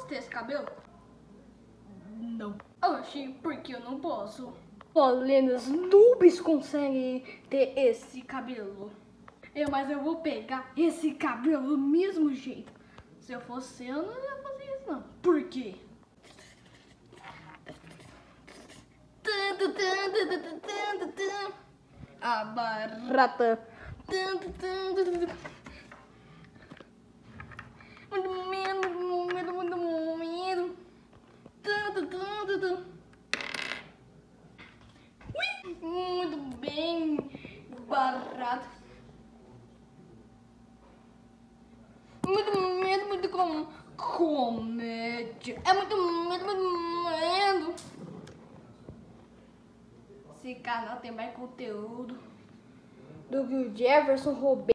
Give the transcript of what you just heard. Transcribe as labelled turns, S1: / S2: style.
S1: posso ter esse cabelo?
S2: Não.
S1: Oxi, porque eu não posso? Só lendas noobs conseguem ter esse cabelo. Mas eu vou pegar esse cabelo do mesmo jeito. Se eu fosse eu, não ia fazer isso não. Por quê? A barata. Muito medo, muito medo, muito medo. Muito bem, barato. Muito medo, muito comédia. É muito medo, muito medo. Esse canal tem mais conteúdo do que o Jefferson Roberto.